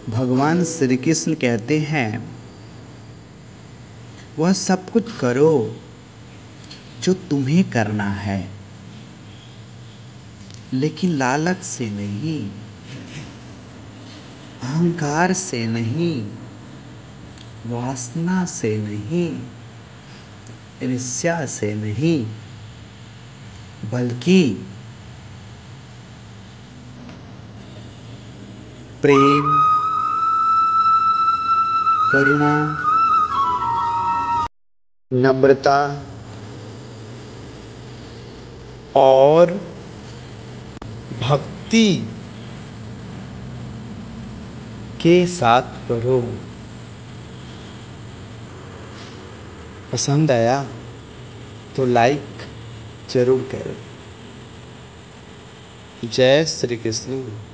भगवान श्री कृष्ण कहते हैं वह सब कुछ करो जो तुम्हें करना है, लेकिन लालच से नहीं, अहंकार से नहीं, वासना से नहीं, ईर्ष्या से नहीं, बल्कि प्रेम, करुणा, नम्रता और भक्ति के साथ करो। पसंद आया तो लाइक जरूर करो। जय श्री कृष्ण।